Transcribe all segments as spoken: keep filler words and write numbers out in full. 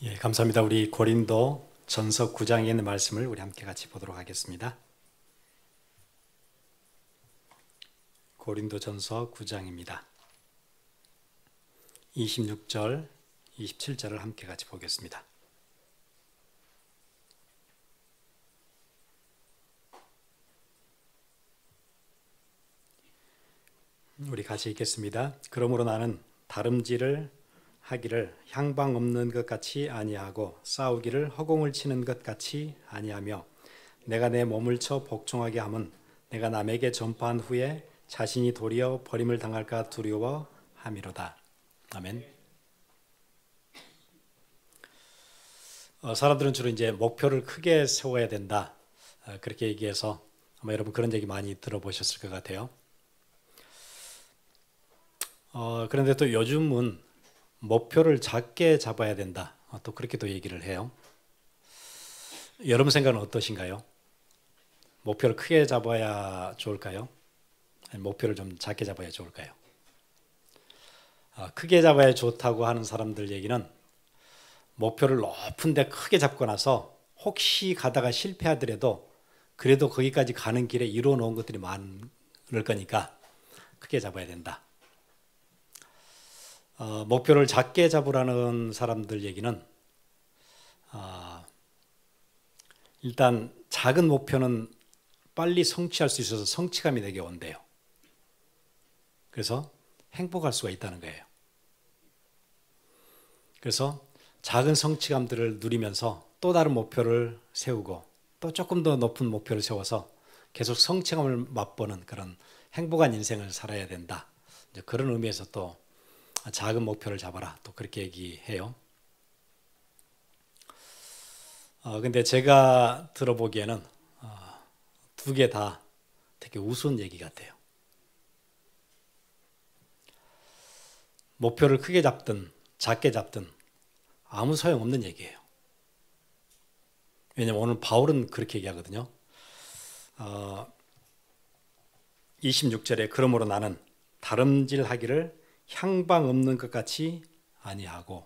예, 감사합니다. 우리 고린도 전서 구 장에 있는 말씀을 우리 함께 같이 보도록 하겠습니다. 고린도 전서 구 장입니다. 이십육 절, 이십칠 절을 함께 같이 보겠습니다. 우리 같이 읽겠습니다. 그러므로 나는 다름질을 하기를 향방 없는 것 같이 아니하고 싸우기를 허공을 치는 것 같이 아니하며 내가 내 몸을 쳐 복종하게 함은 내가 남에게 전파한 후에 자신이 도리어 버림을 당할까 두려워 함이로다. 아멘. 어, 사람들은 주로 이제 목표를 크게 세워야 된다, 어, 그렇게 얘기해서 아마 여러분 그런 얘기 많이 들어보셨을 것 같아요. 어, 그런데 또 요즘은 목표를 작게 잡아야 된다, 어, 또 그렇게 또 얘기를 해요. 여러분 생각은 어떠신가요? 목표를 크게 잡아야 좋을까요? 아니면 목표를 좀 작게 잡아야 좋을까요? 어, 크게 잡아야 좋다고 하는 사람들 얘기는 목표를 높은 데 크게 잡고 나서 혹시 가다가 실패하더라도 그래도 거기까지 가는 길에 이루어 놓은 것들이 많을 거니까 크게 잡아야 된다. 어, 목표를 작게 잡으라는 사람들 얘기는 어, 일단 작은 목표는 빨리 성취할 수 있어서 성취감이 내게 온대요. 그래서 행복할 수가 있다는 거예요. 그래서 작은 성취감들을 누리면서 또 다른 목표를 세우고 또 조금 더 높은 목표를 세워서 계속 성취감을 맛보는 그런 행복한 인생을 살아야 된다. 이제 그런 의미에서 또 작은 목표를 잡아라, 또 그렇게 얘기해요. 어, 근데 제가 들어보기에는 어, 두 개 다 되게 우스운 얘기 같아요. 목표를 크게 잡든 작게 잡든 아무 소용없는 얘기예요. 왜냐하면 오늘 바울은 그렇게 얘기하거든요. 어, 이십육 절에 그러므로 나는 다름질하기를 향방 없는 것 같이 아니하고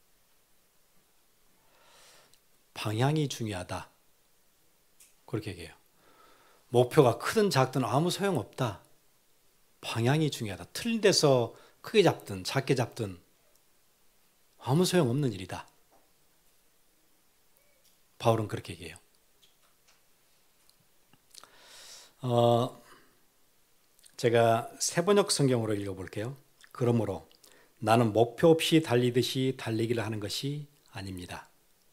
방향이 중요하다, 그렇게 얘기해요. 목표가 크든 작든 아무 소용없다. 방향이 중요하다. 틀린 데서 크게 잡든 작게 잡든 아무 소용없는 일이다. 바울은 그렇게 얘기해요. 어, 제가 세번역 성경으로 읽어볼게요. 그러므로 나는 목표 없이 달리듯이 달리기를 하는 것이 아닙니다.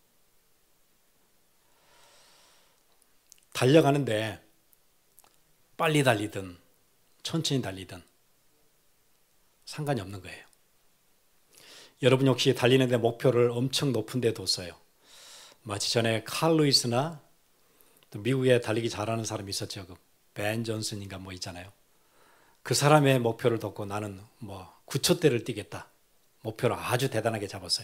달려가는데 빨리 달리든 천천히 달리든 상관이 없는 거예요. 여러분 혹시 달리는데 목표를 엄청 높은 데 뒀어요. 마치 전에 칼 루이스나 또 미국에 달리기 잘하는 사람이 있었죠. 그 벤 존슨인가 뭐 있잖아요. 그 사람의 목표를 뒀고 나는 뭐 구 초대를 뛰겠다. 목표를 아주 대단하게 잡았어요.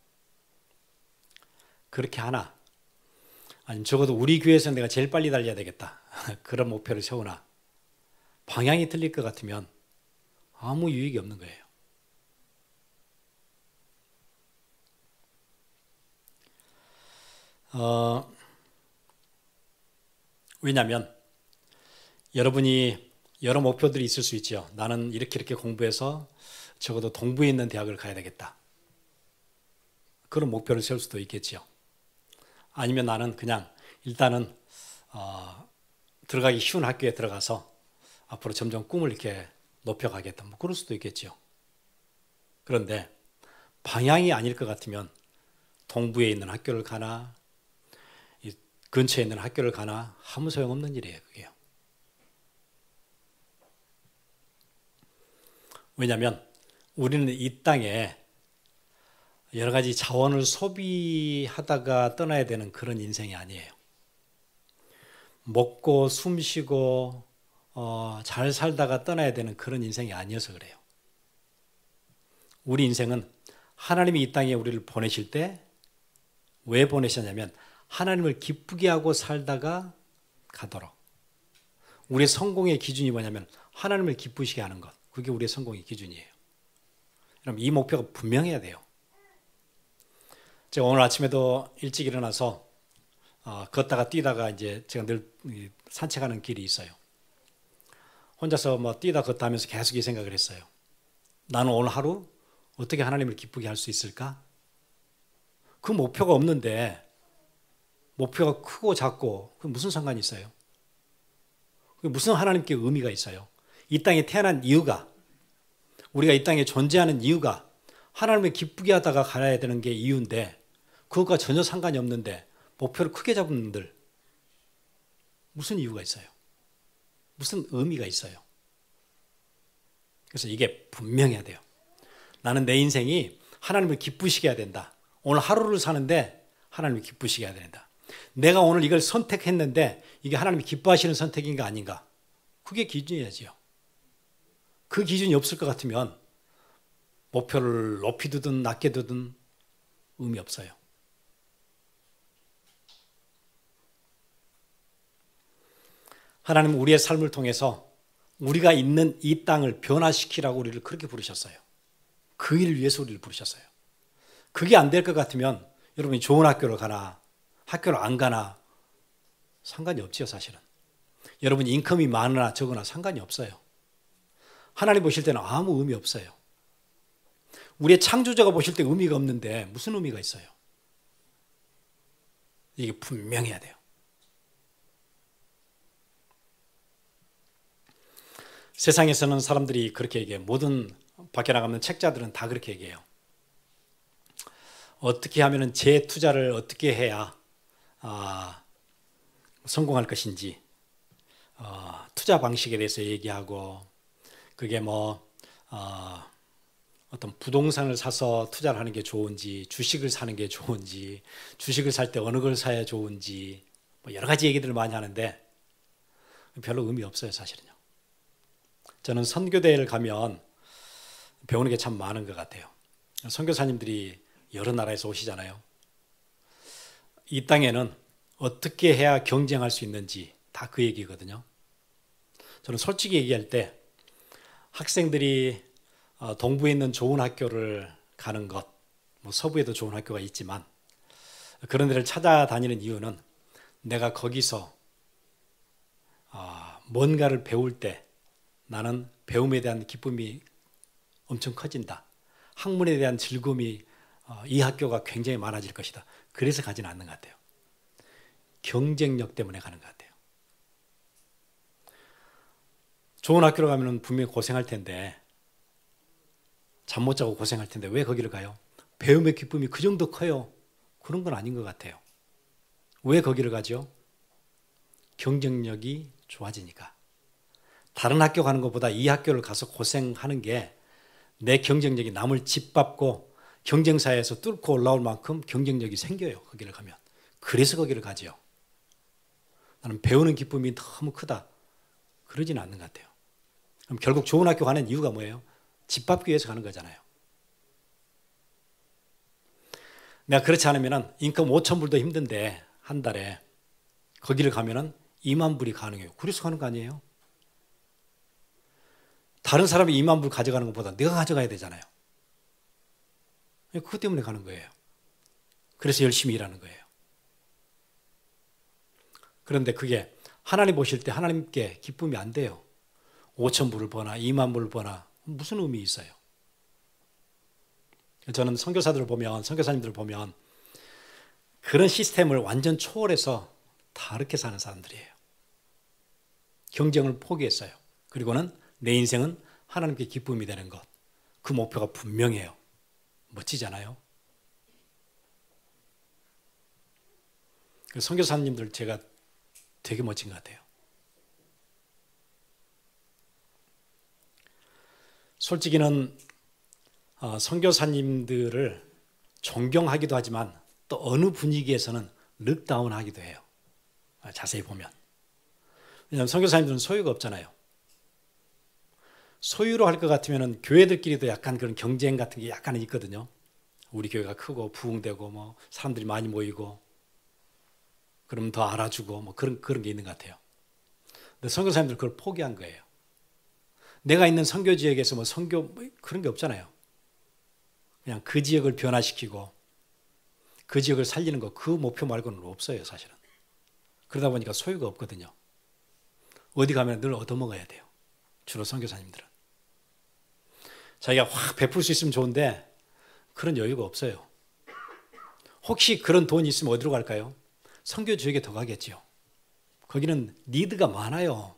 그렇게 하나, 아니면 적어도 우리 교회에서 내가 제일 빨리 달려야 되겠다. 그런 목표를 세우나 방향이 틀릴 것 같으면 아무 유익이 없는 거예요. 어, 왜냐하면 여러분이 여러 목표들이 있을 수 있죠. 나는 이렇게 이렇게 공부해서 적어도 동부에 있는 대학을 가야 되겠다. 그런 목표를 세울 수도 있겠죠. 아니면 나는 그냥 일단은 어, 들어가기 쉬운 학교에 들어가서 앞으로 점점 꿈을 이렇게 높여가겠다. 뭐 그럴 수도 있겠죠. 그런데 방향이 아닐 것 같으면 동부에 있는 학교를 가나 이 근처에 있는 학교를 가나 아무 소용없는 일이에요. 그게요. 왜냐하면 우리는 이 땅에 여러 가지 자원을 소비하다가 떠나야 되는 그런 인생이 아니에요. 먹고 숨쉬고 어, 잘 살다가 떠나야 되는 그런 인생이 아니어서 그래요. 우리 인생은 하나님이 이 땅에 우리를 보내실 때 왜 보내셨냐면 하나님을 기쁘게 하고 살다가 가도록. 우리의 성공의 기준이 뭐냐면 하나님을 기쁘시게 하는 것. 그게 우리의 성공의 기준이에요. 그럼 이 목표가 분명해야 돼요. 제가 오늘 아침에도 일찍 일어나서 어, 걷다가 뛰다가 이제 제가 늘 산책하는 길이 있어요. 혼자서 뭐 뛰다 걷다 하면서 계속 이 생각을 했어요. 나는 오늘 하루 어떻게 하나님을 기쁘게 할 수 있을까? 그 목표가 없는데 목표가 크고 작고 그 무슨 상관이 있어요? 그게 무슨 하나님께 의미가 있어요? 이 땅에 태어난 이유가, 우리가 이 땅에 존재하는 이유가 하나님을 기쁘게 하다가 가야 되는 게 이유인데 그것과 전혀 상관이 없는데 목표를 크게 잡은 분들 무슨 이유가 있어요? 무슨 의미가 있어요? 그래서 이게 분명해야 돼요. 나는 내 인생이 하나님을 기쁘시게 해야 된다. 오늘 하루를 사는데 하나님을 기쁘시게 해야 된다. 내가 오늘 이걸 선택했는데 이게 하나님이 기뻐하시는 선택인가 아닌가? 그게 기준이야지요. 그 기준이 없을 것 같으면 목표를 높이 두든 낮게 두든 의미 없어요. 하나님은 우리의 삶을 통해서 우리가 있는 이 땅을 변화시키라고 우리를 그렇게 부르셨어요. 그 일을 위해서 우리를 부르셨어요. 그게 안 될 것 같으면 여러분이 좋은 학교를 가나 학교를 안 가나 상관이 없지요, 사실은. 여러분이 인컴이 많으나 적으나 상관이 없어요. 하나님 보실 때는 아무 의미 없어요. 우리의 창조자가 보실 때 의미가 없는데 무슨 의미가 있어요? 이게 분명해야 돼요. 세상에서는 사람들이 그렇게 얘기해요. 모든 밖에 나가면 책자들은 다 그렇게 얘기해요. 어떻게 하면 재투자를 어떻게 해야 아, 성공할 것인지 어, 투자 방식에 대해서 얘기하고 그게 뭐 어, 어떤 부동산을 사서 투자를 하는 게 좋은지 주식을 사는 게 좋은지 주식을 살 때 어느 걸 사야 좋은지 뭐 여러 가지 얘기들을 많이 하는데 별로 의미 없어요, 사실은요. 저는 선교대회를 가면 배우는 게 참 많은 것 같아요. 선교사님들이 여러 나라에서 오시잖아요. 이 땅에는 어떻게 해야 경쟁할 수 있는지 다 그 얘기거든요. 저는 솔직히 얘기할 때 학생들이 동부에 있는 좋은 학교를 가는 것, 뭐 서부에도 좋은 학교가 있지만 그런 데를 찾아다니는 이유는 내가 거기서 뭔가를 배울 때 나는 배움에 대한 기쁨이 엄청 커진다. 학문에 대한 즐거움이 이 학교가 굉장히 많아질 것이다. 그래서 가지는 않는 것 같아요. 경쟁력 때문에 가는 것 같아요. 좋은 학교로 가면 분명히 고생할 텐데 잠 못 자고 고생할 텐데 왜 거기를 가요? 배움의 기쁨이 그 정도 커요. 그런 건 아닌 것 같아요. 왜 거기를 가죠? 경쟁력이 좋아지니까. 다른 학교 가는 것보다 이 학교를 가서 고생하는 게 내 경쟁력이 남을 짓밟고 경쟁사에서 뚫고 올라올 만큼 경쟁력이 생겨요. 거기를 가면. 그래서 거기를 가죠. 나는 배우는 기쁨이 너무 크다. 그러지는 않는 것 같아요. 그럼 결국 좋은 학교 가는 이유가 뭐예요? 짓밟기 위해서 가는 거잖아요. 내가 그렇지 않으면 인컴 오천 불도 힘든데 한 달에 거기를 가면 이만 불이 가능해요. 그래서 가는 거 아니에요? 다른 사람이 이만 불 가져가는 것보다 내가 가져가야 되잖아요. 그것 때문에 가는 거예요. 그래서 열심히 일하는 거예요. 그런데 그게 하나님 보실 때 하나님께 기쁨이 안 돼요. 오천 불을 버나 이만 불을 버나 무슨 의미 있어요? 저는 선교사들을 보면 선교사님들을 보면 그런 시스템을 완전 초월해서 다르게 사는 사람들이에요. 경쟁을 포기했어요. 그리고는 내 인생은 하나님께 기쁨이 되는 것. 그 목표가 분명해요. 멋지잖아요. 선교사님들 제가 되게 멋진 것 같아요. 솔직히는 선교사님들을 존경하기도 하지만 또 어느 분위기에서는 룩다운하기도 해요. 자세히 보면. 왜냐하면 선교사님들은 소유가 없잖아요. 소유로 할 것 같으면 교회들끼리도 약간 그런 경쟁 같은 게 약간은 있거든요. 우리 교회가 크고 부흥되고 뭐 사람들이 많이 모이고 그러면 더 알아주고 뭐 그런 그런 게 있는 것 같아요. 근데 선교사님들 그걸 포기한 거예요. 내가 있는 선교 지역에서 뭐 선교 뭐 그런 게 없잖아요. 그냥 그 지역을 변화시키고 그 지역을 살리는 거, 그 목표 말고는 없어요, 사실은. 그러다 보니까 소유가 없거든요. 어디 가면 늘 얻어먹어야 돼요. 주로 선교사님들은. 자기가 확 베풀 수 있으면 좋은데 그런 여유가 없어요. 혹시 그런 돈이 있으면 어디로 갈까요? 선교 지역에 더 가겠지요. 거기는 니드가 많아요.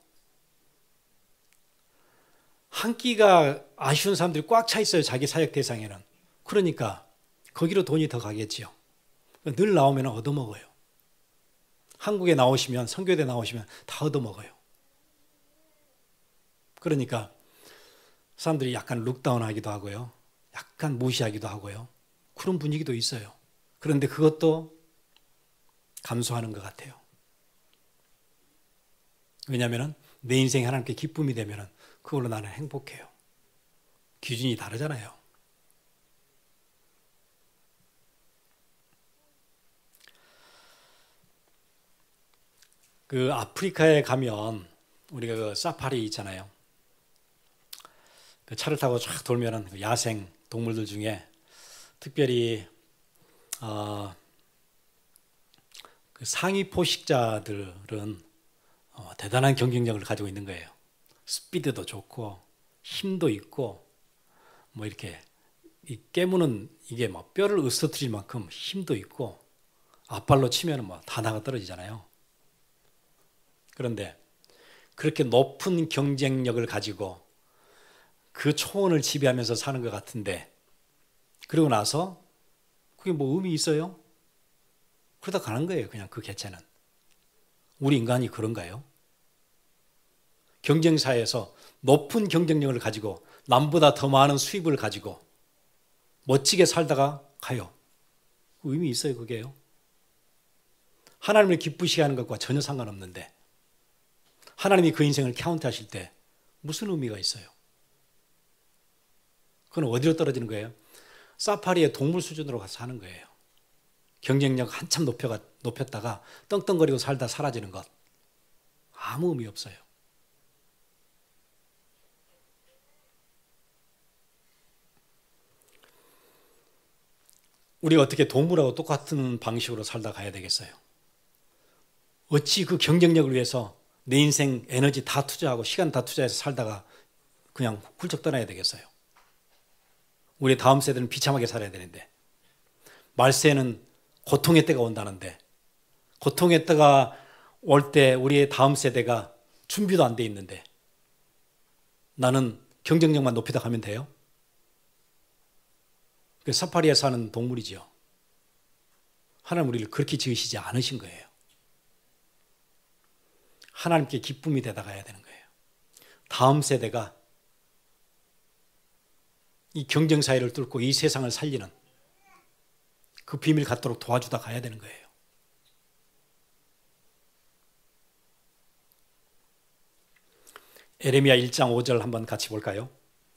한 끼가 아쉬운 사람들이 꽉 차 있어요. 자기 사역 대상에는. 그러니까 거기로 돈이 더 가겠지요. 늘 나오면 얻어먹어요. 한국에 나오시면, 선교대 나오시면 다 얻어먹어요. 그러니까 사람들이 약간 룩다운하기도 하고요. 약간 무시하기도 하고요. 그런 분위기도 있어요. 그런데 그것도 감수하는 것 같아요. 왜냐하면 내 인생이 하나님께 기쁨이 되면 그걸로 나는 행복해요. 기준이 다르잖아요. 그 아프리카에 가면 우리가 그 사파리 있잖아요. 그 차를 타고 쫙 돌면은 그 야생 동물들 중에 특별히 어, 그 상위 포식자들은 어, 대단한 경쟁력을 가지고 있는 거예요. 스피드도 좋고 힘도 있고 뭐 이렇게 이 깨무는 이게 막 뼈를 으스러뜨릴 만큼 힘도 있고 앞발로 치면은 뭐 다 나가 떨어지잖아요. 그런데 그렇게 높은 경쟁력을 가지고 그 초원을 지배하면서 사는 것 같은데 그러고 나서 그게 뭐 의미 있어요? 그러다 가는 거예요. 그냥 그 개체는. 우리 인간이 그런가요? 경쟁사에서 높은 경쟁력을 가지고 남보다 더 많은 수입을 가지고 멋지게 살다가 가요. 의미 있어요, 그게요? 하나님을 기쁘시게 하는 것과 전혀 상관없는데 하나님이 그 인생을 카운트하실 때 무슨 의미가 있어요? 그건 어디로 떨어지는 거예요? 사파리의 동물 수준으로 가서 사는 거예요. 경쟁력 한참 높여가, 높였다가 떵떵거리고 살다 사라지는 것. 아무 의미 없어요. 우리가 어떻게 동물하고 똑같은 방식으로 살다 가야 되겠어요? 어찌 그 경쟁력을 위해서 내 인생 에너지 다 투자하고 시간 다 투자해서 살다가 그냥 훌쩍 떠나야 되겠어요? 우리 다음 세대는 비참하게 살아야 되는데 말세는 고통의 때가 온다는데 고통의 때가 올 때 우리의 다음 세대가 준비도 안 돼 있는데 나는 경쟁력만 높이다 가면 돼요? 그 사파리에 사는 동물이죠. 하나님 우리를 그렇게 지으시지 않으신 거예요. 하나님께 기쁨이 되다 가야 되는 거예요. 다음 세대가 이 경쟁 사회를 뚫고 이 세상을 살리는 그 비밀 갖도록 도와주다 가야 되는 거예요. 에레미야 일 장 오 절 한번 같이 볼까요?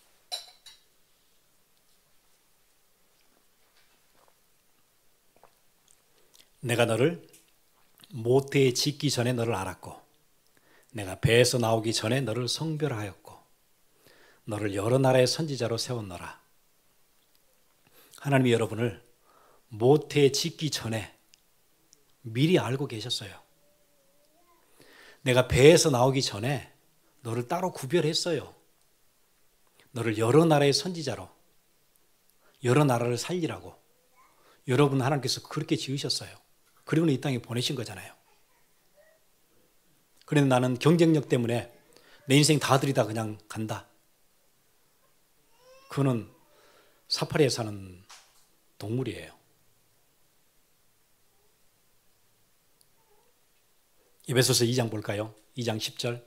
내가 너를 모태에 짓기 전에 너를 알았고 내가 배에서 나오기 전에 너를 성별하였고 너를 여러 나라의 선지자로 세웠노라. 하나님이 여러분을 모태에 짓기 전에 미리 알고 계셨어요. 내가 배에서 나오기 전에 너를 따로 구별했어요. 너를 여러 나라의 선지자로 여러 나라를 살리라고 여러분 하나님께서 그렇게 지으셨어요. 그리고는 이 땅에 보내신 거잖아요. 그런데 나는 경쟁력 때문에 내 인생 다 들이다 그냥 간다. 그거는 사파리에 사는 동물이에요. 에베소서 이 장 볼까요? 이 장 십 절.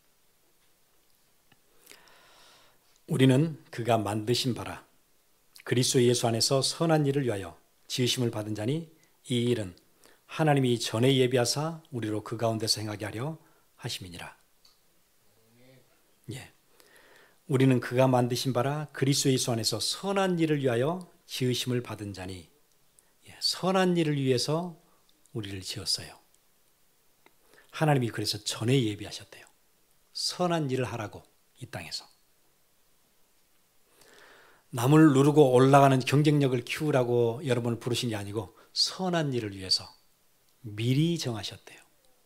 우리는 그가 만드신 바라 그리스도 예수 안에서 선한 일을 위하여 지으심을 받은 자니 이 일은 하나님이 전에 예비하사 우리로 그 가운데서 행하게 하려 하심이니라. 예. 우리는 그가 만드신 바라 그리스도 예수 안에서 선한 일을 위하여 지으심을 받은 자니 예. 선한 일을 위해서 우리를 지었어요. 하나님이 그래서 전에 예비하셨대요. 선한 일을 하라고 이 땅에서. 남을 누르고 올라가는 경쟁력을 키우라고 여러분을 부르신 게 아니고 선한 일을 위해서 미리 정하셨대요.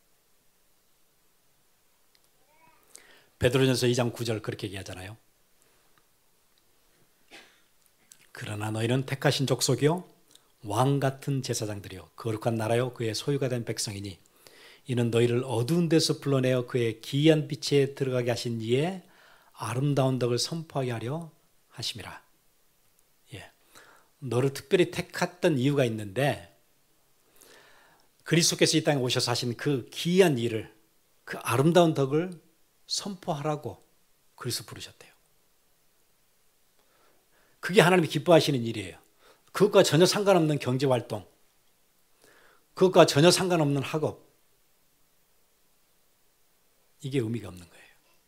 베드로전서 이 장 구 절 그렇게 얘기하잖아요. 그러나 너희는 택하신 족속이요 왕 같은 제사장들이요 거룩한 나라요 그의 소유가 된 백성이니 이는 너희를 어두운 데서 불러내어 그의 기이한 빛에 들어가게 하신 이의 아름다운 덕을 선포하게 하려 하심이라. 예. 너를 특별히 택했던 이유가 있는데 그리스도께서 이 땅에 오셔서 하신 그 기이한 일을, 그 아름다운 덕을 선포하라고 그리스도 부르셨대요. 그게 하나님이 기뻐하시는 일이에요. 그것과 전혀 상관없는 경제활동, 그것과 전혀 상관없는 학업, 이게 의미가 없는 거예요.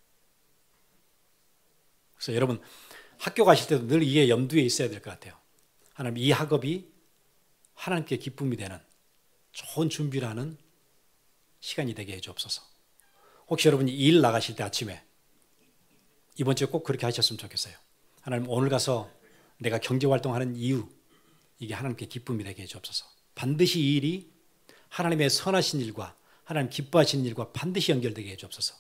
그래서 여러분 학교 가실 때도 늘 이게 염두에 있어야 될 것 같아요. 하나님, 이 학업이 하나님께 기쁨이 되는 좋은 준비를 하는 시간이 되게 해주옵소서. 혹시 여러분이 일 나가실 때 아침에 이번 주에 꼭 그렇게 하셨으면 좋겠어요. 하나님, 오늘 가서 내가 경제활동하는 이유, 이게 하나님께 기쁨이 되게 해주옵소서. 반드시 이 일이 하나님의 선하신 일과 하나님 기뻐하시는 일과 반드시 연결되게 해주옵소서.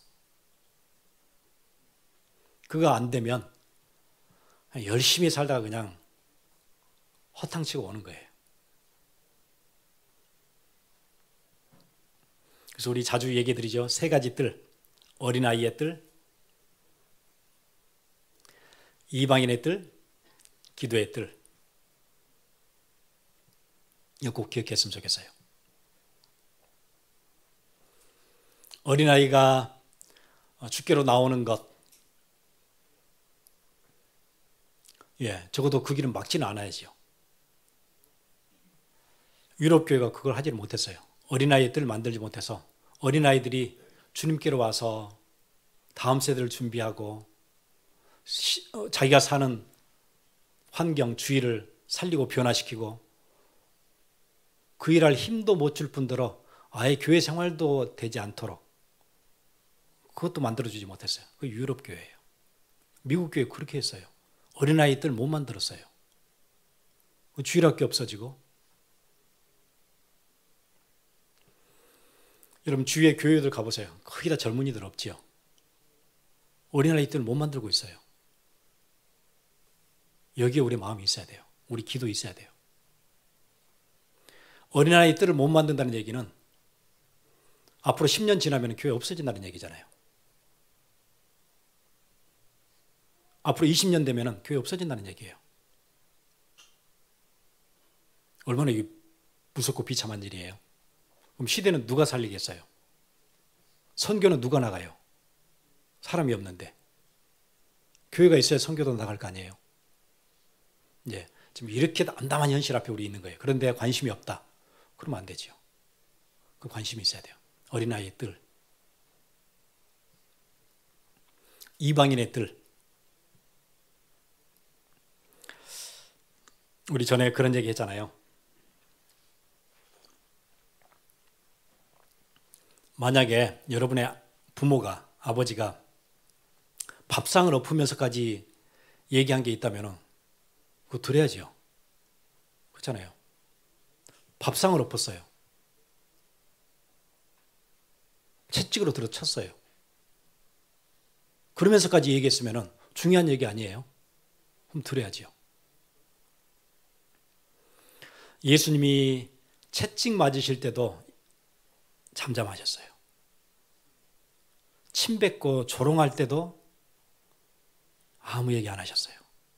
그거 안 되면 열심히 살다가 그냥 허탕치고 오는 거예요. 그래서 우리 자주 얘기해 드리죠. 세 가지 뜰, 어린아이의 뜰, 이방인의 뜰, 기도의 뜰. 이거 꼭 기억했으면 좋겠어요. 어린아이가 주께로 나오는 것, 예, 적어도 그 길은 막지는 않아야지요. 유럽교회가 그걸 하지를 못했어요. 어린아이의 뜰을 만들지 못해서 어린아이들이 주님께로 와서 다음 세대를 준비하고 시, 어, 자기가 사는 환경, 주위를 살리고 변화시키고 그 일할 힘도 못 줄 뿐더러 아예 교회 생활도 되지 않도록 그것도 만들어주지 못했어요. 그 유럽교회예요. 미국 교회 그렇게 했어요. 어린아이들 못 만들었어요. 주일학교 없어지고. 여러분 주위에 교회들 가보세요. 거의 다 젊은이들 없지요. 어린아이들 못 만들고 있어요. 여기에 우리 마음이 있어야 돼요. 우리 기도 있어야 돼요. 어린아이들을 못 만든다는 얘기는 앞으로 십 년 지나면 교회 없어진다는 얘기잖아요. 앞으로 이십 년 되면 교회 없어진다는 얘기예요. 얼마나 무섭고 비참한 일이에요. 그럼 시대는 누가 살리겠어요? 선교는 누가 나가요? 사람이 없는데. 교회가 있어야 선교도 나갈 거 아니에요. 이제 지금 이렇게 담담한 현실 앞에 우리 있는 거예요. 그런데 관심이 없다. 그러면 안 되지요. 그 관심이 있어야 돼요. 어린아이의 뜰. 이방인의 뜰. 우리 전에 그런 얘기 했잖아요. 만약에 여러분의 부모가, 아버지가 밥상을 엎으면서까지 얘기한 게 있다면 그거 들어야죠. 그렇잖아요. 밥상을 엎었어요. 채찍으로 들어쳤어요. 그러면서까지 얘기했으면 중요한 얘기 아니에요? 그럼 들어야죠. 예수님이 채찍 맞으실 때도 잠잠하셨어요. 침 뱉고 조롱할 때도 아무 얘기 안 하셨어요.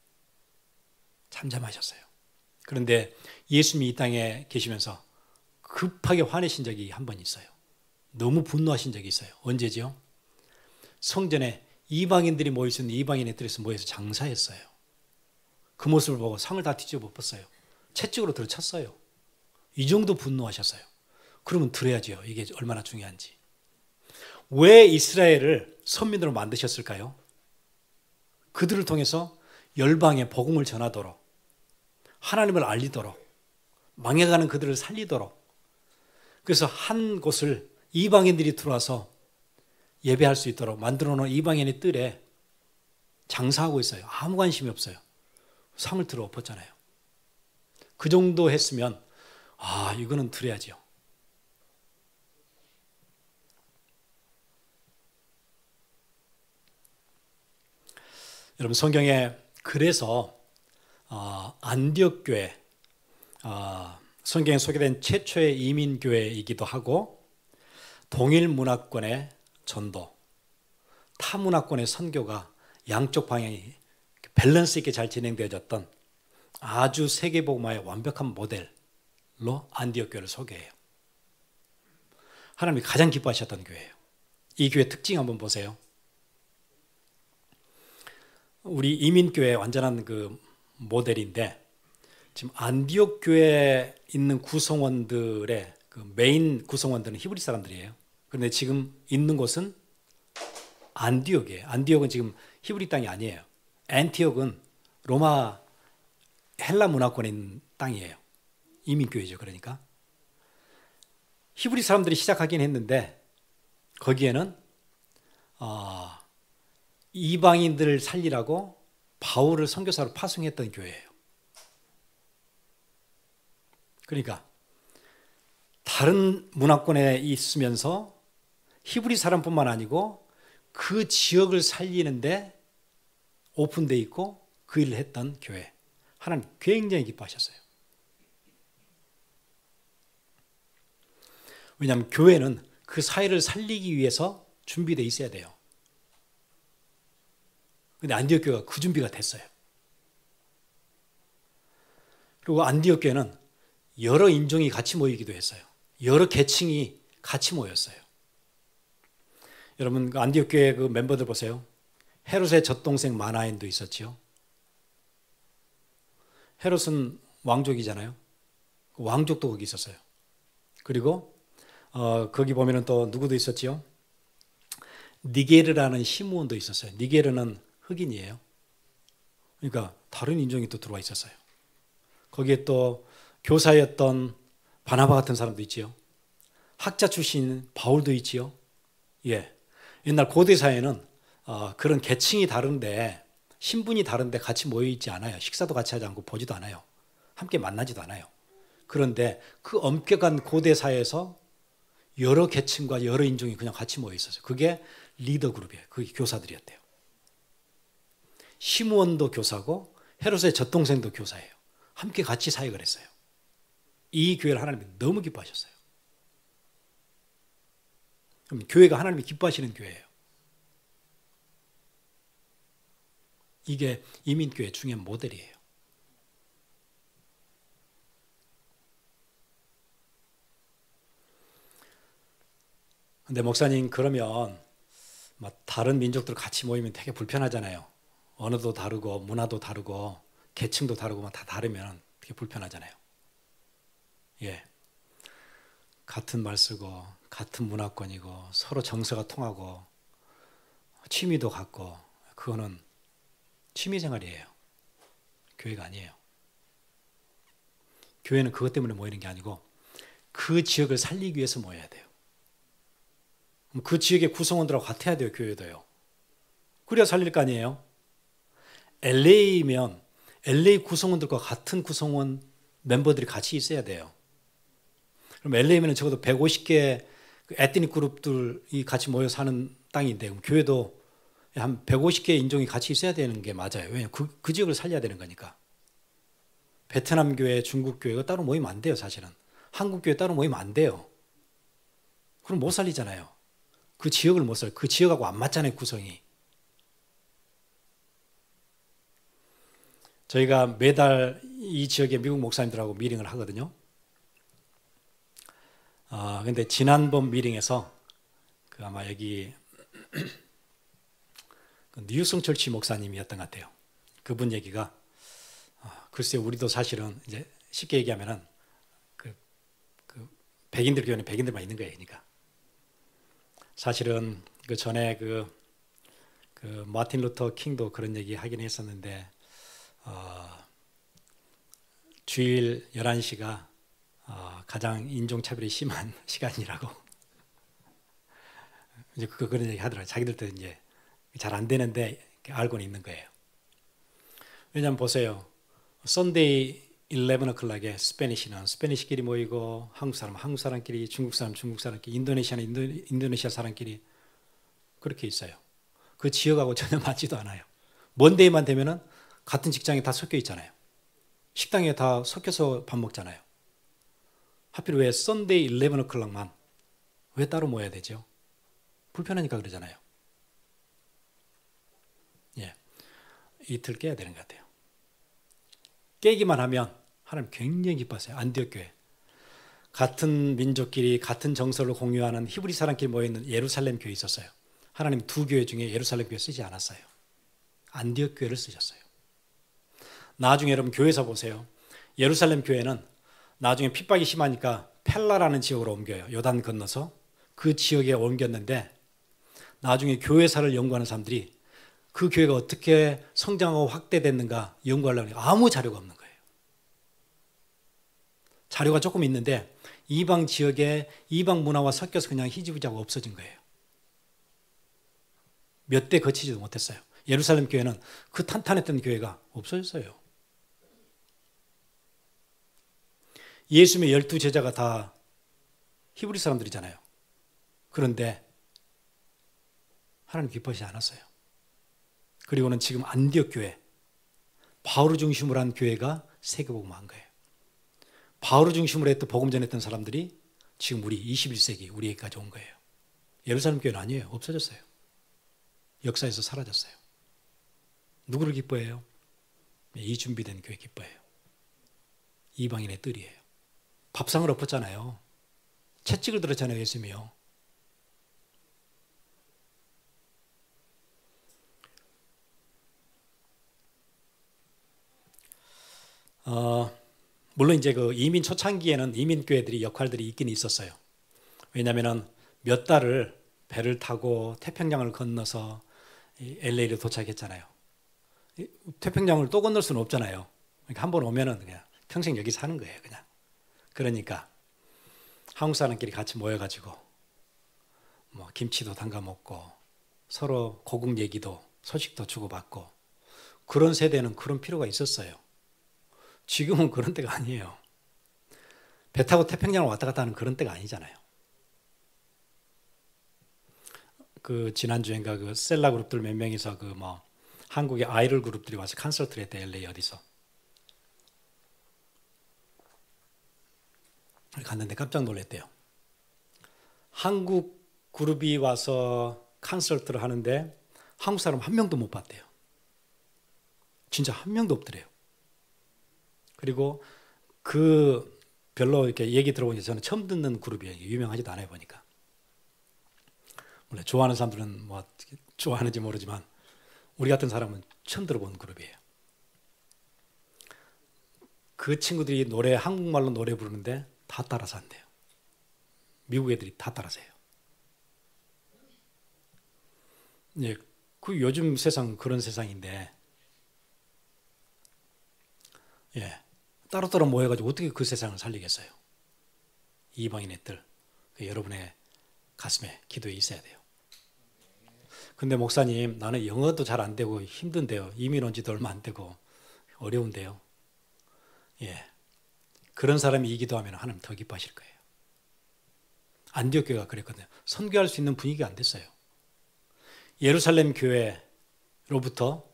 잠잠하셨어요. 그런데 예수님이 이 땅에 계시면서 급하게 화내신 적이 한 번 있어요. 너무 분노하신 적이 있어요. 언제지요? 성전에 이방인들이 모여있는 이방인의 뜰에서 모여서 장사했어요. 그 모습을 보고 상을 다 뒤집어 엎었어요. 채찍으로 들어쳤어요. 이 정도 분노하셨어요. 그러면 들어야죠. 이게 얼마나 중요한지. 왜 이스라엘을 선민으로 만드셨을까요? 그들을 통해서 열방에 복음을 전하도록, 하나님을 알리도록, 망해가는 그들을 살리도록. 그래서 한 곳을 이방인들이 들어와서 예배할 수 있도록 만들어 놓은 이방인의 뜰에 장사하고 있어요. 아무 관심이 없어요. 상을 들어 엎었잖아요. 그 정도 했으면 아, 이거는 드려야죠. 여러분 성경에 그래서 어, 안디옥 교회, 어, 성경에 소개된 최초의 이민 교회이기도 하고 동일 문화권의 전도, 타 문화권의 선교가 양쪽 방향이 밸런스 있게 잘 진행되어졌던 아주 세계복음화의 완벽한 모델로 안디옥 교회를 소개해요. 하나님이 가장 기뻐하셨던 교회예요. 이 교회 특징 한번 보세요. 우리 이민교회 완전한 그 모델인데 지금 안디옥 교회에 있는 구성원들의 그 메인 구성원들은 히브리 사람들이에요. 그런데 지금 있는 곳은 안디옥이에요. 안디옥은 지금 히브리 땅이 아니에요. 안티옥은 로마 헬라 문화권에 있는 땅이에요. 이민교회죠. 그러니까 히브리 사람들이 시작하긴 했는데 거기에는 어, 이방인들을 살리라고 바울을 선교사로 파송했던 교회예요. 그러니까 다른 문화권에 있으면서 히브리 사람뿐만 아니고 그 지역을 살리는데 오픈되어 있고 그 일을 했던 교회. 하나님 굉장히 기뻐하셨어요. 왜냐하면 교회는 그 사회를 살리기 위해서 준비되어 있어야 돼요. 근데 안디옥 교회가 그 준비가 됐어요. 그리고 안디옥 교회는 여러 인종이 같이 모이기도 했어요. 여러 계층이 같이 모였어요. 여러분 그 안디옥 교회 그 멤버들 보세요. 헤롯의 젖동생 마나엔도 있었지요. 헤롯은 왕족이잖아요. 왕족도 거기 있었어요. 그리고 어, 거기 보면은 또 누구도 있었지요. 니게르라는 시므온도 있었어요. 니게르는 흑인이에요. 그러니까 다른 인종이 또 들어와 있었어요. 거기에 또 교사였던 바나바 같은 사람도 있지요. 학자 출신 바울도 있지요. 예, 옛날 고대 사회는 어, 그런 계층이 다른데 신분이 다른데 같이 모여 있지 않아요. 식사도 같이 하지 않고 보지도 않아요. 함께 만나지도 않아요. 그런데 그 엄격한 고대 사회에서 여러 계층과 여러 인종이 그냥 같이 모여 있었어요. 그게 리더 그룹이에요. 그게 교사들이었대요. 시므온도 교사고 헤롯의 젖동생도 교사예요. 함께 같이 사역을 했어요. 이 교회를 하나님이 너무 기뻐하셨어요. 그럼 교회가 하나님이 기뻐하시는 교회예요. 이게 이민교회 중요한 모델이에요. 근데 목사님 그러면 다른 민족들 같이 모이면 되게 불편하잖아요. 언어도 다르고 문화도 다르고 계층도 다르고 다 다르면 되게 불편하잖아요. 예, 같은 말 쓰고 같은 문화권이고 서로 정서가 통하고 취미도 같고 그거는 취미생활이에요. 교회가 아니에요. 교회는 그것 때문에 모이는 게 아니고 그 지역을 살리기 위해서 모여야 돼요. 그 지역의 구성원들하고 같아야 돼요. 교회도요. 그래야 살릴 거 아니에요. 엘에이면 엘에이 구성원들과 같은 구성원 멤버들이 같이 있어야 돼요. 그럼 엘에이면 적어도 백오십 개 에트닉 그룹들이 같이 모여 사는 땅인데 그럼 교회도 한 백오십 개 인종이 같이 있어야 되는 게 맞아요. 왜냐하면 그, 그 지역을 살려야 되는 거니까. 베트남 교회, 중국 교회가 따로 모이면 안 돼요. 사실은. 한국 교회 따로 모이면 안 돼요. 그럼 못 살리잖아요. 그 지역을 못 살려. 그 지역하고 안 맞잖아요. 구성이. 저희가 매달 이 지역의 미국 목사님들하고 미팅을 하거든요. 아, 근데 지난번 미팅에서 그 아마 여기 그 뉴성 철치 목사님이었던 것 같아요. 그분 얘기가 아, 글쎄 우리도 사실은 이제 쉽게 얘기하면은 그, 그 백인들 교회는 백인들만 있는 거예요. 그러니까 사실은 그 전에 그, 그 마틴 루터 킹도 그런 얘기 하긴 했었는데 어, 주일 열한 시가 어, 가장 인종차별이 심한 시간이라고 이제 그, 그런 얘기 하더라고요. 자기들도 이제 잘 안 되는데 알고는 있는 거예요. 왜냐하면 보세요. 썬데이 일레븐 o'clock에 스페니시는 스페니시끼리 모이고 한국 사람 한국 사람끼리 중국 사람 중국 사람끼리 인도네시아는 인도, 인도네시아 사람끼리 그렇게 있어요. 그 지역하고 전혀 맞지도 않아요. 먼데이만 되면은 같은 직장에 다 섞여 있잖아요. 식당에 다 섞여서 밥 먹잖아요. 하필 왜 썬데이 일레븐 o'clock만 왜 따로 모여야 되죠? 불편하니까 그러잖아요. 예, 이틀 깨야 되는 것 같아요. 깨기만 하면 하나님 굉장히 기뻐하세요. 안디옥 교회. 같은 민족끼리 같은 정서를 공유하는 히브리 사람끼리 모여있는 예루살렘 교회 있었어요. 하나님 두 교회 중에 예루살렘 교회 쓰지 않았어요. 안디옥 교회를 쓰셨어요. 나중에 여러분 교회에서 보세요. 예루살렘 교회는 나중에 핍박이 심하니까 펠라라는 지역으로 옮겨요. 요단 건너서 그 지역에 옮겼는데 나중에 교회사를 연구하는 사람들이 그 교회가 어떻게 성장하고 확대됐는가 연구하려고 해요. 아무 자료가 없는 거예요. 자료가 조금 있는데 이방 지역에 이방 문화와 섞여서 그냥 희지부지하고 없어진 거예요. 몇 대 거치지도 못했어요. 예루살렘 교회는 그 탄탄했던 교회가 없어졌어요. 예수님의 열두 제자가 다 히브리 사람들이잖아요. 그런데 하나님 기뻐하지 않았어요. 그리고는 지금 안디옥 교회, 바울을 중심으로 한 교회가 세계복음화한 거예요. 바울을 중심으로 했던 복음 전했던 사람들이 지금 우리 이십일 세기 우리에게까지 온 거예요. 예루살렘 교회는 아니에요. 없어졌어요. 역사에서 사라졌어요. 누구를 기뻐해요? 이 준비된 교회 기뻐해요. 이방인의 뜰이에요. 밥상을 엎었잖아요. 채찍을 들었잖아요. 예수님이요. 어, 물론 이제 그 이민 초창기에는 이민교회들이 역할들이 있긴 있었어요. 왜냐하면 몇 달을 배를 타고 태평양을 건너서 엘에이로 도착했잖아요. 태평양을 또 건널 수는 없잖아요. 그러니까 한 번 오면은 그냥 평생 여기 사는 거예요, 그냥. 그러니까 한국 사람끼리 같이 모여가지고 뭐 김치도 담가 먹고 서로 고국 얘기도 소식도 주고받고 그런 세대는 그런 필요가 있었어요. 지금은 그런 때가 아니에요. 배 타고 태평양을 왔다 갔다 하는 그런 때가 아니잖아요. 그 지난주엔가 그 셀라 그룹들 몇 명이서 그 뭐 한국의 아이돌 그룹들이 와서 콘서트를 했대. 엘에이 어디서 갔는데 깜짝 놀랐대요. 한국 그룹이 와서 콘서트를 하는데 한국 사람 한 명도 못 봤대요. 진짜 한 명도 없더래요. 그리고 그 별로 이렇게 얘기 들어보니까 저는 처음 듣는 그룹이에요. 유명하지도 않아요, 보니까. 물론 좋아하는 사람들은 뭐 좋아하는지 모르지만 우리 같은 사람은 처음 들어본 그룹이에요. 그 친구들이 노래, 한국말로 노래 부르는데 다 따라서 한대요. 미국 애들이 다 따라서 해요. 예, 그 요즘 세상 그런 세상인데, 예, 따로따로 모여가지고 어떻게 그 세상을 살리겠어요? 이방인의 뜰, 여러분의 가슴에 기도에 있어야 돼요. 근데 목사님, 나는 영어도 잘 안 되고 힘든데요. 이민 온 지도 얼마 안 되고 어려운데요. 예, 그런 사람이 이 기도하면 하나님 더 기뻐하실 거예요. 안디옥 교회가 그랬거든요. 선교할 수 있는 분위기가 안 됐어요. 예루살렘 교회로부터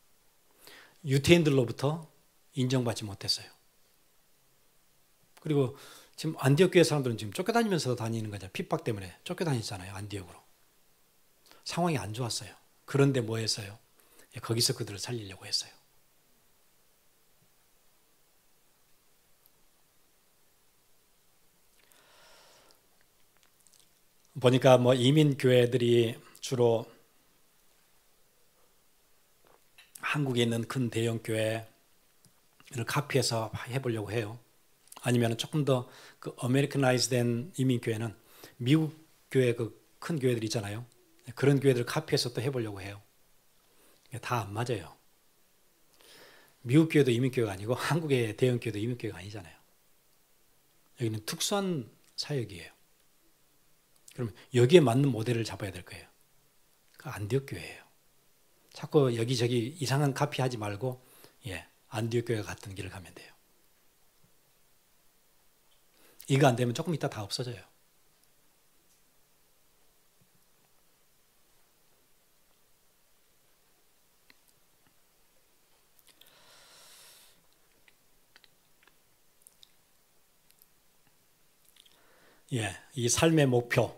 유태인들로부터 인정받지 못했어요. 그리고 지금 안디옥 교회 사람들은 지금 쫓겨다니면서 다니는 거죠. 핍박 때문에 쫓겨다니잖아요. 안디옥으로. 상황이 안 좋았어요. 그런데 뭐 했어요? 거기서 그들을 살리려고 했어요. 보니까 뭐 이민 교회들이 주로 한국에 있는 큰 대형 교회를 카피해서 해보려고 해요. 아니면 조금 더 그 아메리카나이즈된 이민 교회는 미국 교회 그 큰 교회들 있잖아요. 그런 교회들을 카피해서 또 해보려고 해요. 다 안 맞아요. 미국 교회도 이민 교회가 아니고 한국의 대형 교회도 이민 교회가 아니잖아요. 여기는 특수한 사역이에요. 그럼 여기에 맞는 모델을 잡아야 될 거예요. 그 안디옥 교회예요. 자꾸 여기저기 이상한 카피하지 말고 예, 안디옥 교회가 같은 길을 가면 돼요. 이거 안 되면 조금 있다 다 없어져요. 예, 이 삶의 목표.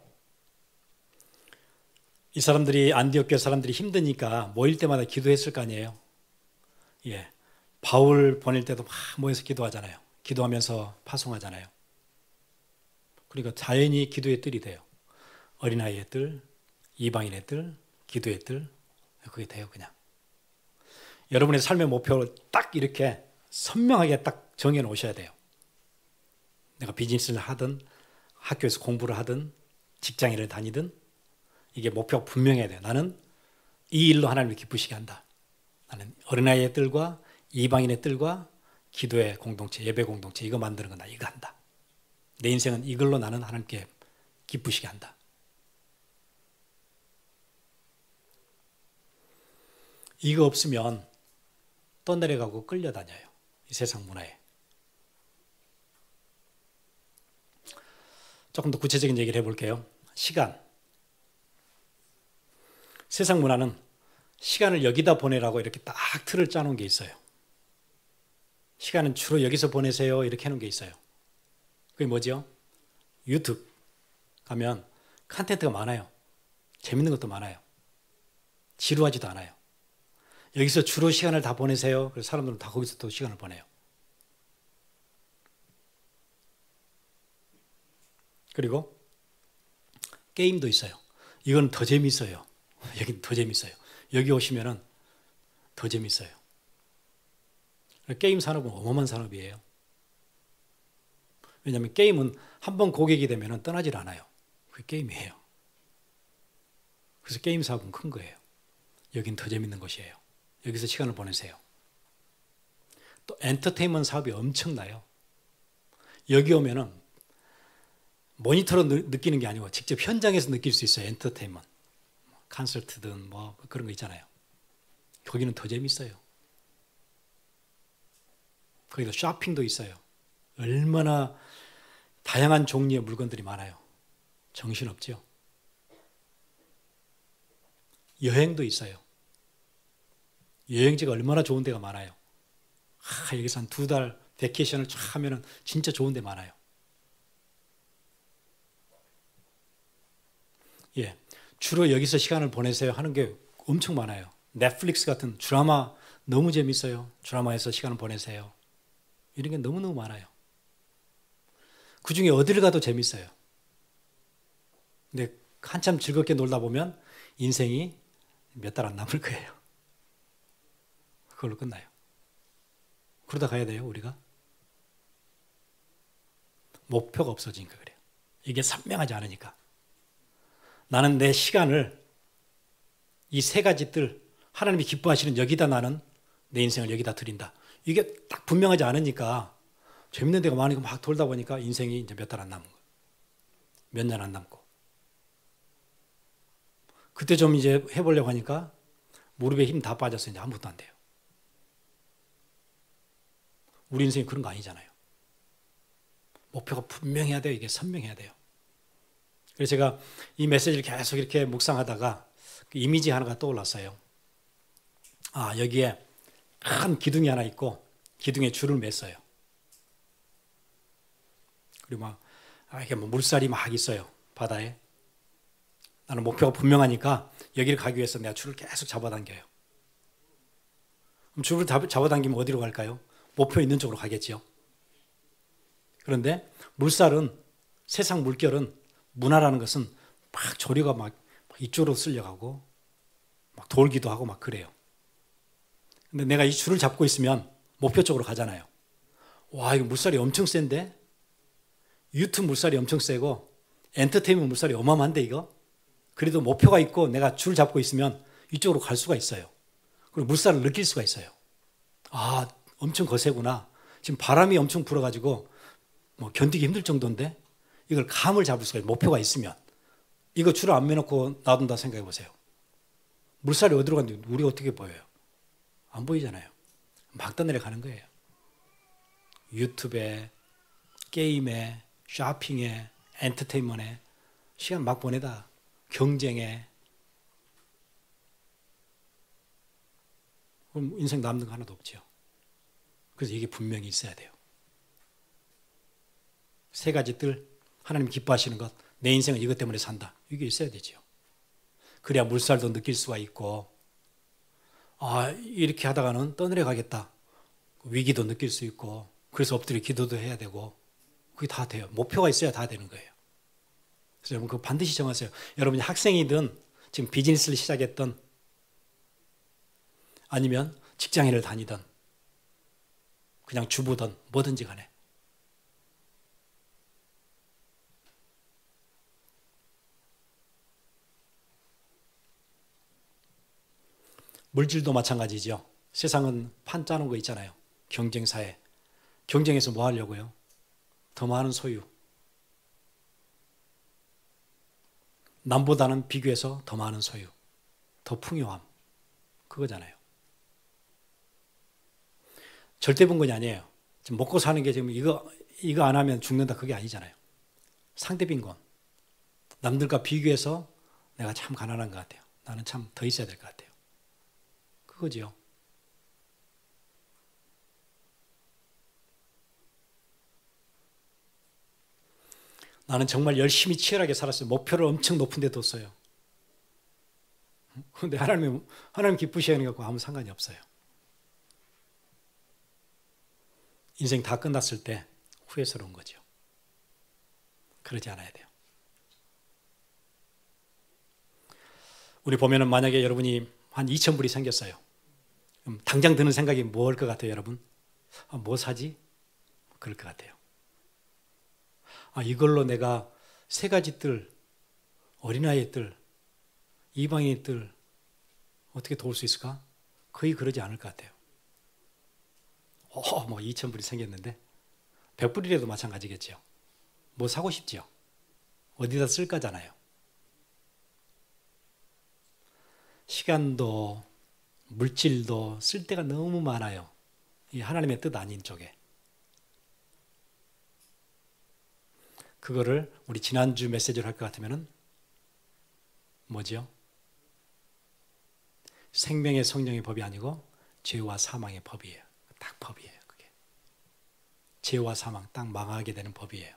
이 사람들이 안디옥 교회 사람들이 힘드니까 모일 때마다 기도했을 거 아니에요. 예, 바울 보낼 때도 막 모여서 기도하잖아요. 기도하면서 파송하잖아요. 그러니까 자연히 기도의 뜰이 돼요. 어린아이의 뜰, 이방인의 뜰, 기도의 뜰, 그게 돼요 그냥. 여러분의 삶의 목표를 딱 이렇게 선명하게 딱 정해 놓으셔야 돼요. 내가 비즈니스를 하든 학교에서 공부를 하든 직장인을 다니든 이게 목표가 분명해야 돼요. 나는 이 일로 하나님을 기쁘시게 한다. 나는 어린아이의 뜰과 이방인의 뜰과 기도의 공동체, 예배 공동체 이거 만드는 건 나 이거 한다. 내 인생은 이걸로 나는 하나님께 기쁘시게 한다. 이거 없으면 떠내려가고 끌려다녀요. 이 세상 문화에. 조금 더 구체적인 얘기를 해볼게요. 시간. 세상 문화는 시간을 여기다 보내라고 이렇게 딱 틀을 짜놓은 게 있어요. 시간은 주로 여기서 보내세요 이렇게 해놓은 게 있어요. 그게 뭐죠? 유튜브 가면 컨텐츠가 많아요. 재밌는 것도 많아요. 지루하지도 않아요. 여기서 주로 시간을 다 보내세요. 그래서 사람들은 다 거기서 또 시간을 보내요. 그리고 게임도 있어요. 이건 더 재밌어요. 여긴 더 재밌어요. 여기 오시면은 더 재밌어요. 게임 산업은 어마어마한 산업이에요. 왜냐하면 게임은 한 번 고객이 되면 떠나질 않아요. 그게 게임이에요. 그래서 게임 사업은 큰 거예요. 여긴 더 재밌는 곳이에요. 여기서 시간을 보내세요. 또 엔터테인먼트 사업이 엄청나요. 여기 오면은 모니터로 느끼는 게 아니고 직접 현장에서 느낄 수 있어요. 엔터테인먼트. 콘서트든 뭐 그런 거 있잖아요. 거기는 더 재밌어요. 거기도 쇼핑도 있어요. 얼마나 다양한 종류의 물건들이 많아요. 정신없죠. 여행도 있어요. 여행지가 얼마나 좋은 데가 많아요. 아, 여기서 한 두 달 베케이션을 쫙 하면은 진짜 좋은 데 많아요. 예, 주로 여기서 시간을 보내세요 하는 게 엄청 많아요. 넷플릭스 같은 드라마 너무 재밌어요. 드라마에서 시간을 보내세요. 이런 게 너무너무 많아요. 그 중에 어디를 가도 재밌어요. 근데 한참 즐겁게 놀다 보면 인생이 몇 달 안 남을 거예요. 그걸로 끝나요. 그러다 가야 돼요, 우리가. 목표가 없어지니까 그래요. 이게 선명하지 않으니까. 나는 내 시간을 이 세 가지 뜰, 하나님이 기뻐하시는 여기다 나는 내 인생을 여기다 드린다. 이게 딱 분명하지 않으니까 재밌는 데가 많으니까 막 돌다 보니까 인생이 이제 몇 달 안 남은 거예요. 몇 년 안 남고. 그때 좀 이제 해보려고 하니까 무릎에 힘 다 빠져서 이제 아무것도 안 돼요. 우리 인생이 그런 거 아니잖아요. 목표가 분명해야 돼요. 이게 선명해야 돼요. 그래서 제가 이 메시지를 계속 이렇게 묵상하다가 그 이미지 하나가 떠올랐어요. 아, 여기에 큰 기둥이 하나 있고 기둥에 줄을 맸어요. 그리고 막 아, 이렇게 뭐 물살이 막 있어요. 바다에. 나는 목표가 분명하니까 여기를 가기 위해서 내가 줄을 계속 잡아당겨요. 그럼 줄을 잡아당기면 어디로 갈까요? 목표 있는 쪽으로 가겠죠. 그런데 물살은, 세상 물결은, 문화라는 것은 막 조류가 막 이쪽으로 쓸려가고 막 돌기도 하고 막 그래요. 근데 내가 이 줄을 잡고 있으면 목표 쪽으로 가잖아요. 와, 이거 물살이 엄청 센데? 유튜브 물살이 엄청 세고 엔터테인먼트 물살이 어마어마한데 이거? 그래도 목표가 있고 내가 줄 잡고 있으면 이쪽으로 갈 수가 있어요. 그리고 물살을 느낄 수가 있어요. 아, 엄청 거세구나. 지금 바람이 엄청 불어가지고 뭐 견디기 힘들 정도인데 이걸 감을 잡을 수가 있어요. 목표가 있으면. 이거 줄을 안 매놓고 놔둔다 생각해 보세요. 물살이 어디로 갔는데 우리가 어떻게 보여요? 안 보이잖아요. 막 떠내려가는 거예요. 유튜브에, 게임에, 쇼핑에, 엔터테인먼트에 시간 막 보내다. 경쟁에. 그럼 인생 남는 거 하나도 없죠. 그래서 이게 분명히 있어야 돼요. 세 가지 뜰, 하나님 기뻐하시는 것, 내 인생은 이것 때문에 산다. 이게 있어야 되죠. 그래야 물살도 느낄 수가 있고, 아, 이렇게 하다가는 떠내려 가겠다. 위기도 느낄 수 있고, 그래서 엎드려 기도도 해야 되고, 그게 다 돼요. 목표가 있어야 다 되는 거예요. 그래서 여러분 그거 반드시 정하세요. 여러분이 학생이든 지금 비즈니스를 시작했든 아니면 직장인을 다니든 그냥 주부든 뭐든지 간에 물질도 마찬가지죠. 세상은 판 짜는 거 있잖아요. 경쟁사회. 경쟁해서 뭐 하려고요? 더 많은 소유. 남보다는 비교해서 더 많은 소유. 더 풍요함. 그거잖아요. 절대분권이 아니에요. 지금 먹고 사는 게 지금 이거, 이거 안 하면 죽는다. 그게 아니잖아요. 상대빈권. 남들과 비교해서 내가 참 가난한 것 같아요. 나는 참 더 있어야 될 것 같아요. 그거지요. 나는 정말 열심히 치열하게 살았어요. 목표를 엄청 높은 데 뒀어요. 그런데 하나님, 하나님 기쁘시는 것과 아무 상관이 없어요. 인생 다 끝났을 때 후회스러운 거죠. 그러지 않아야 돼요. 우리 보면은 만약에 여러분이 한 이천 불이 생겼어요. 그럼 당장 드는 생각이 뭘 것 같아요, 여러분? 아, 뭐 사지? 그럴 것 같아요. 아, 이걸로 내가 세 가지 뜰, 어린아이의 뜰, 이방인의 뜰 어떻게 도울 수 있을까? 거의 그러지 않을 것 같아요. 어, 뭐 이천 불이 생겼는데 백 불이라도 마찬가지겠죠. 뭐 사고 싶죠. 어디다 쓸까잖아요. 시간도 물질도 쓸 데가 너무 많아요. 이 하나님의 뜻 아닌 쪽에. 그거를 우리 지난주 메시지를 할 것 같으면은 뭐죠? 생명의 성령의 법이 아니고 죄와 사망의 법이에요. 딱 법이에요. 그게. 죄와 사망 딱 망하게 되는 법이에요.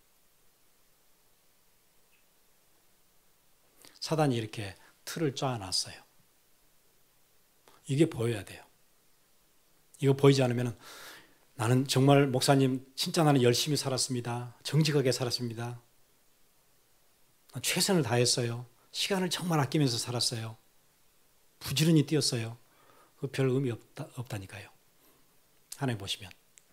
사단이 이렇게 틀을 짜놨어요. 이게 보여야 돼요. 이거 보이지 않으면 나는 정말 목사님 진짜 나는 열심히 살았습니다. 정직하게 살았습니다. 최선을 다했어요. 시간을 정말 아끼면서 살았어요. 부지런히 뛰었어요. 그 별 의미 없다, 없다니까요. 하나님 보시면.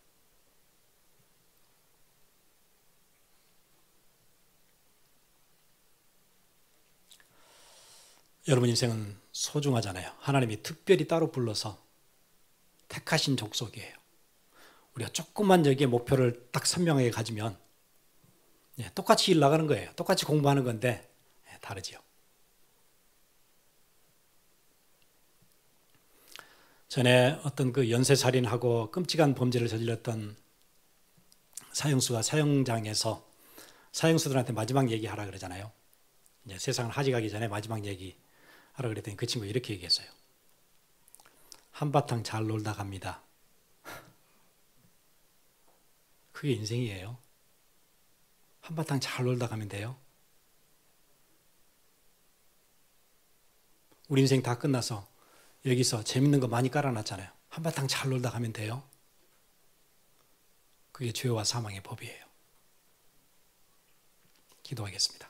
여러분 인생은 소중하잖아요. 하나님이 특별히 따로 불러서 택하신 족속이에요. 우리가 조금만 여기에 목표를 딱 선명하게 가지면 예, 똑같이 일 나가는 거예요. 똑같이 공부하는 건데 예, 다르지요. 전에 어떤 그 연쇄살인하고 끔찍한 범죄를 저질렀던 사형수가 사형장에서 사형수들한테 마지막 얘기하라 그러잖아요. 이제 세상을 하직하기 전에 마지막 얘기 하라 그랬더니 그 친구가 이렇게 얘기했어요. 한바탕 잘 놀다 갑니다. 그게 인생이에요. 한바탕 잘 놀다 가면 돼요. 우리 인생 다 끝나서 여기서 재밌는 거 많이 깔아놨잖아요. 한바탕 잘 놀다 가면 돼요. 그게 죄와 사망의 법이에요. 기도하겠습니다.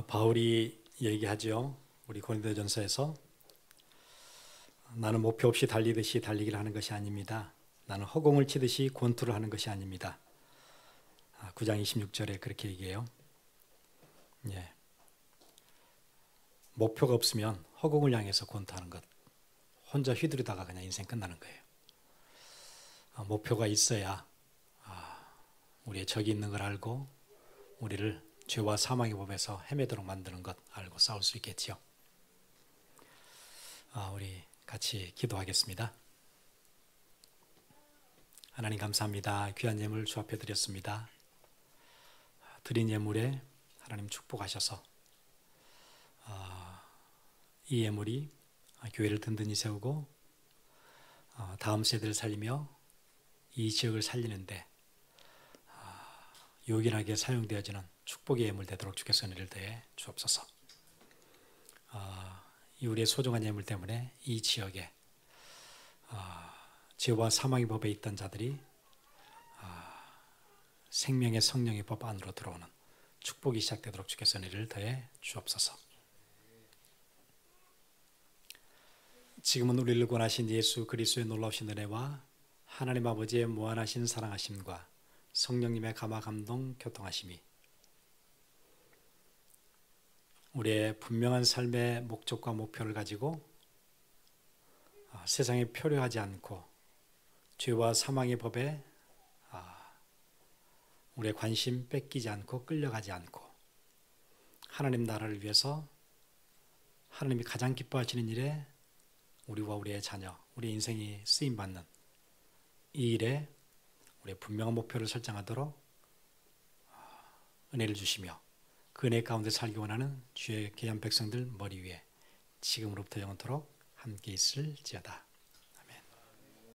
바울이 얘기하죠. 우리 고린도전서에서 나는 목표 없이 달리듯이 달리기를 하는 것이 아닙니다. 나는 허공을 치듯이 권투를 하는 것이 아닙니다. 구 장 이십육 절에 그렇게 얘기해요. 예. 목표가 없으면 허공을 향해서 권투하는 것, 혼자 휘두르다가 그냥 인생 끝나는 거예요. 목표가 있어야 우리의 적이 있는 걸 알고 우리를 죄와 사망의 법에서 헤매도록 만드는 것 알고 싸울 수 있겠지요. 우리 같이 기도하겠습니다. 하나님 감사합니다. 귀한 예물 주 앞에 드렸습니다. 드린 예물에 하나님 축복하셔서 이 예물이 교회를 든든히 세우고 다음 세대를 살리며 이 지역을 살리는데 요긴하게 사용되어지는 축복의 예물 되도록 주께서 은혜를 더해 주옵소서. 이 우리의 소중한 예물 때문에 이 지역에 죄와 사망의 법에 있던 자들이 생명의 성령의 법 안으로 들어오는 축복이 시작되도록 주께서 은혜를 더해 주옵소서. 지금은 우리를 구원하신 예수 그리스도의 놀라우신 은혜와 하나님 아버지의 무한하신 사랑하심과 성령님의 감화 감동 교통하심이 우리의 분명한 삶의 목적과 목표를 가지고 세상에 표류하지 않고 죄와 사망의 법에 우리의 관심 뺏기지 않고 끌려가지 않고 하나님 나라를 위해서 하나님이 가장 기뻐하시는 일에 우리와 우리의 자녀, 우리 인생이 쓰임받는 이 일에 우리의 분명한 목표를 설정하도록 은혜를 주시며 그 은혜 가운데 살기 원하는 주의 귀한 백성들 머리 위에 지금으로부터 영원토록 함께 있을지어다.